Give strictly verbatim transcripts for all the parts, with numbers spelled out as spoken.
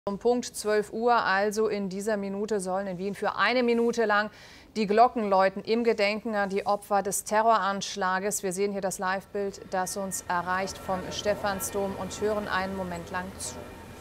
Um Punkt zwölf Uhr, also in dieser Minute, sollen in Wien für eine Minute lang die Glocken läuten im Gedenken an die Opfer des Terroranschlages. Wir sehen hier das Livebild, das uns erreicht vom Stephansdom, und hören einen Moment lang zu.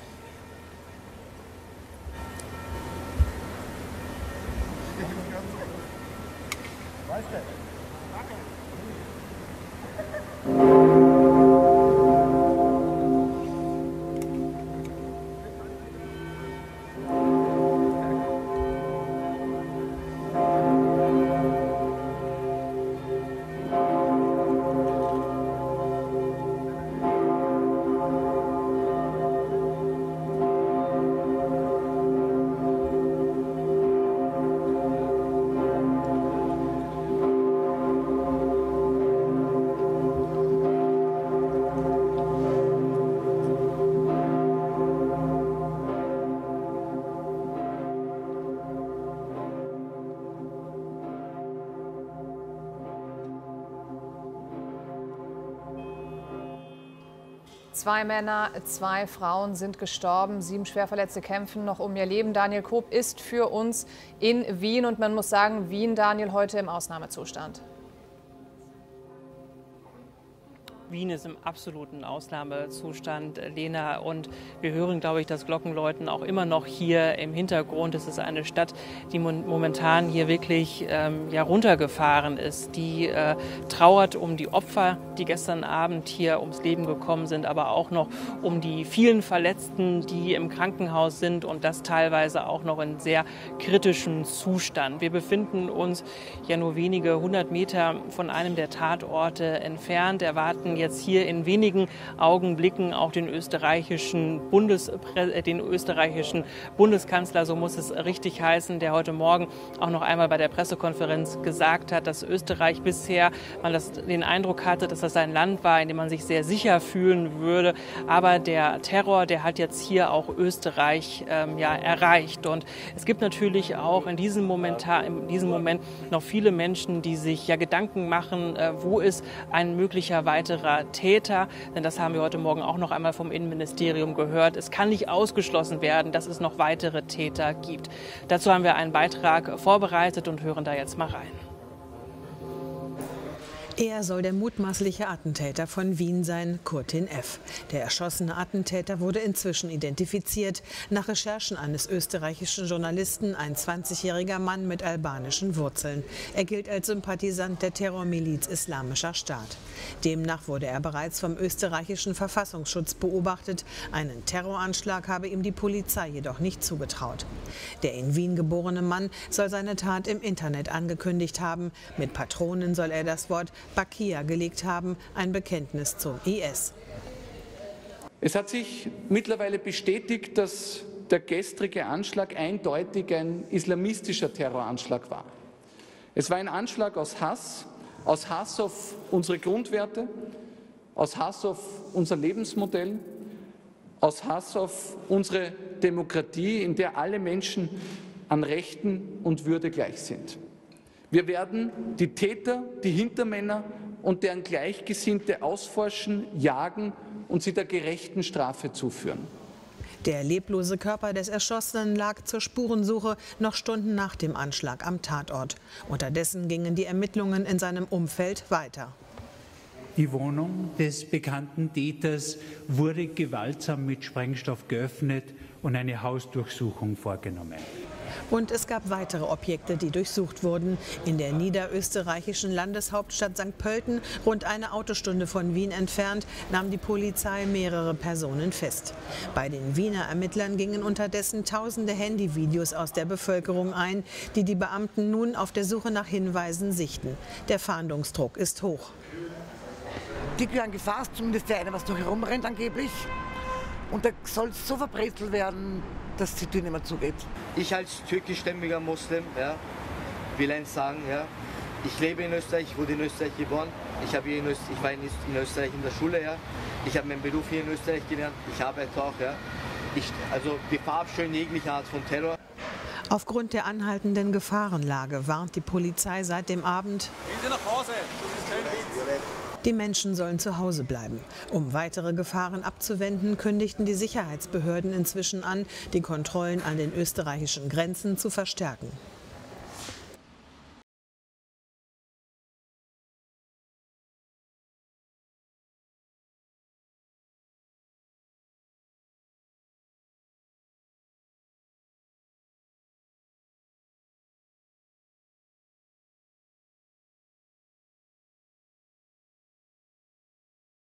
Zwei Männer, zwei Frauen sind gestorben, sieben Schwerverletzte kämpfen noch um ihr Leben. Daniel Koop ist für uns in Wien, und man muss sagen, Wien, Daniel, heute im Ausnahmezustand. Wien ist im absoluten Ausnahmezustand, Lena, und wir hören, glaube ich, das Glockenläuten auch immer noch hier im Hintergrund. Es ist eine Stadt, die momentan hier wirklich ähm, ja, runtergefahren ist, die äh, trauert um die Opfer, die gestern Abend hier ums Leben gekommen sind, aber auch noch um die vielen Verletzten, die im Krankenhaus sind, und das teilweise auch noch in sehr kritischem Zustand. Wir befinden uns ja nur wenige hundert Meter von einem der Tatorte entfernt, erwarten jetzt hier in wenigen Augenblicken auch den österreichischen, Bundesträ den österreichischen Bundeskanzler, so muss es richtig heißen, der heute Morgen auch noch einmal bei der Pressekonferenz gesagt hat, dass Österreich bisher man das, den Eindruck hatte, dass das ein Land war, in dem man sich sehr sicher fühlen würde. Aber der Terror, der hat jetzt hier auch Österreich ähm, ja, erreicht. Und es gibt natürlich auch in diesem, Momentan, in diesem Moment noch viele Menschen, die sich ja Gedanken machen, äh, wo ist ein möglicher weiterer Täter, denn das haben wir heute Morgen auch noch einmal vom Innenministerium gehört. Es kann nicht ausgeschlossen werden, dass es noch weitere Täter gibt. Dazu haben wir einen Beitrag vorbereitet und hören da jetzt mal rein. Er soll der mutmaßliche Attentäter von Wien sein, Kurtin F. Der erschossene Attentäter wurde inzwischen identifiziert. Nach Recherchen eines österreichischen Journalisten ein zwanzigjähriger Mann mit albanischen Wurzeln. Er gilt als Sympathisant der Terrormiliz Islamischer Staat. Demnach wurde er bereits vom österreichischen Verfassungsschutz beobachtet. Einen Terroranschlag habe ihm die Polizei jedoch nicht zugetraut. Der in Wien geborene Mann soll seine Tat im Internet angekündigt haben. Mit Patronen soll er das Wort Bakia gelegt haben, ein Bekenntnis zum I S. Es hat sich mittlerweile bestätigt, dass der gestrige Anschlag eindeutig ein islamistischer Terroranschlag war. Es war ein Anschlag aus Hass, aus Hass auf unsere Grundwerte, aus Hass auf unser Lebensmodell, aus Hass auf unsere Demokratie, in der alle Menschen an Rechten und Würde gleich sind. Wir werden die Täter, die Hintermänner und deren Gleichgesinnte ausforschen, jagen und sie der gerechten Strafe zuführen. Der leblose Körper des Erschossenen lag zur Spurensuche noch Stunden nach dem Anschlag am Tatort. Unterdessen gingen die Ermittlungen in seinem Umfeld weiter. Die Wohnung des bekannten Täters wurde gewaltsam mit Sprengstoff geöffnet und eine Hausdurchsuchung vorgenommen. Und es gab weitere Objekte, die durchsucht wurden. In der niederösterreichischen Landeshauptstadt Sankt Pölten, rund eine Autostunde von Wien entfernt, nahm die Polizei mehrere Personen fest. Bei den Wiener Ermittlern gingen unterdessen tausende Handyvideos aus der Bevölkerung ein, die die Beamten nun auf der Suche nach Hinweisen sichten. Der Fahndungsdruck ist hoch. Die werden gefasst, zumindest der eine, was noch herumrennt angeblich. Und da soll so verbrezelt werden, dass die Tür nicht mehr zugeht. Ich als türkischstämmiger Muslim, ja, will eins sagen, ja, ich lebe in Österreich, ich wurde in Österreich geboren, ich, habe hier in Österreich, ich war in, in Österreich in der Schule, ja, ich habe meinen Beruf hier in Österreich gelernt, ich arbeite auch, ja. Ich, also wir verabscheuen jegliche Art von Terror. Aufgrund der anhaltenden Gefahrenlage warnt die Polizei seit dem Abend. Gehen Sie nach Hause, das ist kein Witz. Die Menschen sollen zu Hause bleiben. Um weitere Gefahren abzuwenden, kündigten die Sicherheitsbehörden inzwischen an, die Kontrollen an den österreichischen Grenzen zu verstärken.